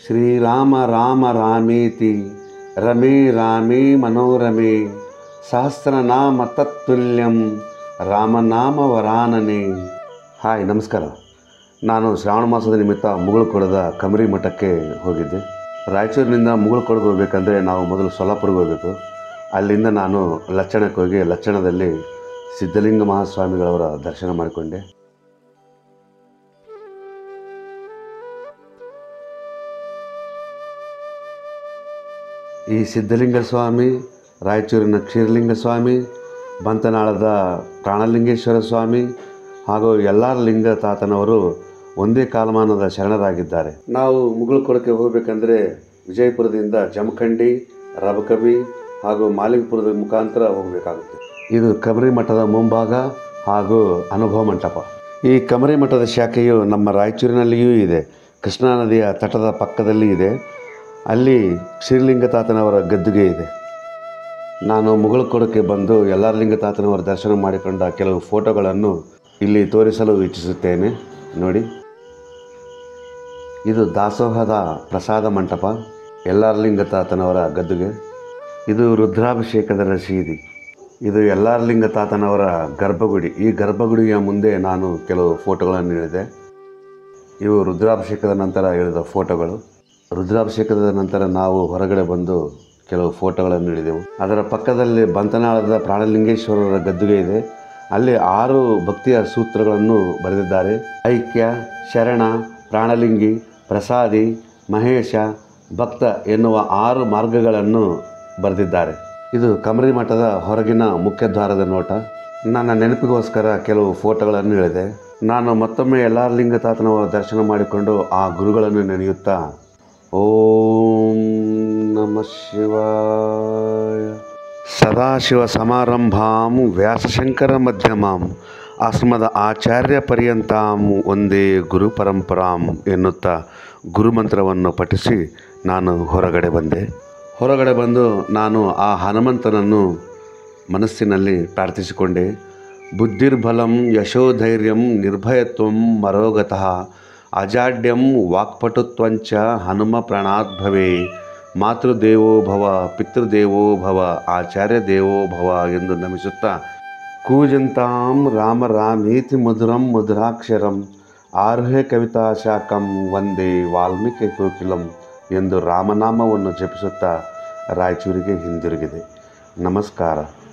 ಶ್ರೀರಾಮ ರಾಮ ರಾಮೇತಿ ರಮೇ ರಾಮೇ ಮನೋರಮೆ ಸಹಸ್ರನಾಮ ತತ್ತುಲ್ಯಂ ರಾಮನಾಮ ವರಾನನೆ. ಹಾಯ್, ನಮಸ್ಕಾರ. ನಾನು ಶ್ರಾವಣ ಮಾಸದ ನಿಮಿತ್ತ ಮುಗಳಖೋಡದ ಕಮರಿ ಮಠಕ್ಕೆ ಹೋಗಿದ್ದೆ. ರಾಯಚೂರಿನಿಂದ ಮುಗಳಖೋಡಕ್ಕೆ ಹೋಗಬೇಕಂದ್ರೆ ನಾವು ಮೊದಲು ಸೊಲ್ಲಾಪುರಕ್ಕೆ ಹೋಗಬೇಕು. ಅಲ್ಲಿಂದ ನಾನು ಲಚ್ಚಣಕ್ಕೆ ಹೋಗಿ ಲಚ್ಚಣದಲ್ಲಿ ಸಿದ್ಧಲಿಂಗ ಮಹಾಸ್ವಾಮಿಗಳವರ ದರ್ಶನ ಮಾಡಿಕೊಂಡೆ. ಈ ಸಿದ್ಧಲಿಂಗ ಸ್ವಾಮಿ, ರಾಯಚೂರಿನ ಕ್ಷೀರಲಿಂಗ ಸ್ವಾಮಿ, ಬಂತನಾಳದ ಪ್ರಾಣಲಿಂಗೇಶ್ವರ ಸ್ವಾಮಿ ಹಾಗೂ ಯಲ್ಲಾರ ಲಿಂಗ ತಾತನವರು ಒಂದೇ ಕಾಲಮಾನದ ಶರಣರಾಗಿದ್ದಾರೆ. ನಾವು ಮುಗಳಖೋಡಕ್ಕೆ ಹೋಗಬೇಕಂದ್ರೆ ವಿಜಯಪುರದಿಂದ ಜಮಖಂಡಿ, ರಬಕವಿ ಹಾಗೂ ಮಾಲಿಂಗಪುರದ ಮುಖಾಂತರ ಹೋಗಬೇಕಾಗುತ್ತೆ. ಇದು ಕಮರಿ ಮಠದ ಮುಂಭಾಗ ಹಾಗೂ ಅನುಭವ ಮಂಟಪ. ಈ ಕಮರಿ ಮಠದ ಶಾಖೆಯು ನಮ್ಮ ರಾಯಚೂರಿನಲ್ಲಿಯೂ ಇದೆ. ಕೃಷ್ಣಾ ನದಿಯ ತಟದ ಪಕ್ಕದಲ್ಲಿ ಇದೆ. ಅಲ್ಲಿ ಕ್ಷೀರಲಿಂಗ ತಾತನವರ ಗದ್ದುಗೆ ಇದೆ. ನಾನು ಮುಗಳಖೋಡಕ್ಕೆ ಬಂದು ಯಲ್ಲಾರ ಲಿಂಗ ತಾತನವರ ದರ್ಶನ ಮಾಡಿಕೊಂಡ ಕೆಲವು ಫೋಟೋಗಳನ್ನು ಇಲ್ಲಿ ತೋರಿಸಲು ಇಚ್ಛಿಸುತ್ತೇನೆ. ನೋಡಿ, ಇದು ದಾಸೋಹದ ಪ್ರಸಾದ ಮಂಟಪ, ಯಲ್ಲಾರ ಲಿಂಗ ತಾತನವರ ಗದ್ದುಗೆ. ಇದು ರುದ್ರಾಭಿಷೇಕದ ರಸೀದಿ. ಇದು ಯಲ್ಲಾರ ಲಿಂಗ ತಾತನವರ ಗರ್ಭಗುಡಿ. ಈ ಗರ್ಭಗುಡಿಯ ಮುಂದೆ ನಾನು ಕೆಲವು ಫೋಟೋಗಳನ್ನು ಇಳಿದೆ. ಇವು ರುದ್ರಾಭಿಷೇಕದ ನಂತರ ಇಳಿದ ಫೋಟೋಗಳು. ರುದ್ರಾಭಿಷೇಕದ ನಂತರ ನಾವು ಹೊರಗಡೆ ಬಂದು ಕೆಲವು ಫೋಟೋಗಳನ್ನು ಹಿಡಿದೆವು. ಅದರ ಪಕ್ಕದಲ್ಲಿ ಬಂತನಾಳದ ಪ್ರಾಣಲಿಂಗೇಶ್ವರರ ಗದ್ದುಗೆ ಇದೆ. ಅಲ್ಲಿ 6 ಭಕ್ತಿಯ ಸೂತ್ರಗಳನ್ನು ಬರೆದಿದ್ದಾರೆ. ಐಕ್ಯ, ಶರಣ, ಪ್ರಾಣಲಿಂಗಿ, ಪ್ರಸಾದಿ, ಮಹೇಶ, ಭಕ್ತ ಎನ್ನುವ 6 ಮಾರ್ಗಗಳನ್ನು ಬರೆದಿದ್ದಾರೆ. ಇದು ಕಮರಿ ಮಠದ ಹೊರಗಿನ ಮುಖ್ಯದ್ವಾರದ ನೋಟ. ನನ್ನ ನೆನಪಿಗೋಸ್ಕರ ಕೆಲವು ಫೋಟೋಗಳನ್ನು ಇಳಿದೆ. ನಾನು ಮತ್ತೊಮ್ಮೆ ಯಲ್ಲಾರ ಲಿಂಗ ತಾತನವರ ದರ್ಶನ ಮಾಡಿಕೊಂಡು ಆ ಗುರುಗಳನ್ನು ನೆನೆಯುತ್ತಾ ಓಂ ನಮಃ ಶಿವಾಯ. ಸದಾಶಿವ ಸಮಾರಂಭಾಂ ವ್ಯಾಸಶಂಕರ ಮಧ್ಯಮಾಂ ಅಸ್ಮದ ಆಚಾರ್ಯ ಪರ್ಯಂತಾಂ ಒಂದೇ ಗುರು ಪರಂಪರಾಂ ಎನ್ನುತ್ತಾ ಗುರುಮಂತ್ರವನ್ನು ಪಠಿಸಿ ನಾನು ಹೊರಗಡೆ ಬಂದೆ. ಹೊರಗಡೆ ಬಂದು ನಾನು ಆ ಹನುಮಂತನನ್ನು ಮನಸ್ಸಿನಲ್ಲಿ ಪ್ರಾರ್ಥಿಸಿಕೊಂಡೆ. ಬುದ್ಧಿರ್ಬಲಂ ಯಶೋಧೈರ್ಯಂ ನಿರ್ಭಯತ್ವಂ ಮರೋಗತಃ ಅಜಾಡ್ಯಂ ವಾಕ್ಪಟುತ್ವಂಚ ಹನುಮ ಪ್ರಣಾದ್ಭವೇ ಮಾತೃದೇವೋ ಭವ ಪಿತೃದೇವೋ ಭವ ಆಚಾರ್ಯ ದೇವೋ ಭವ ಎಂದು ನಮಿಸುತ್ತಾ ಕೂಜಂತಾಂ ರಾಮ ರಾಮೇತಿ ಮಧುರಂ ಮಧುರಾಕ್ಷರಂ ಆರುಹೆ ಕವಿತಾ ಶಾಖಂ ವಂದೇ ವಾಲ್ಮೀಕಿ ಕೋಕಿಲಂ ಎಂದು ರಾಮನಾಮವನ್ನು ಜಪಿಸುತ್ತಾ ರಾಯಚೂರಿಗೆ ಹಿಂದಿರುಗಿದೆ. ನಮಸ್ಕಾರ.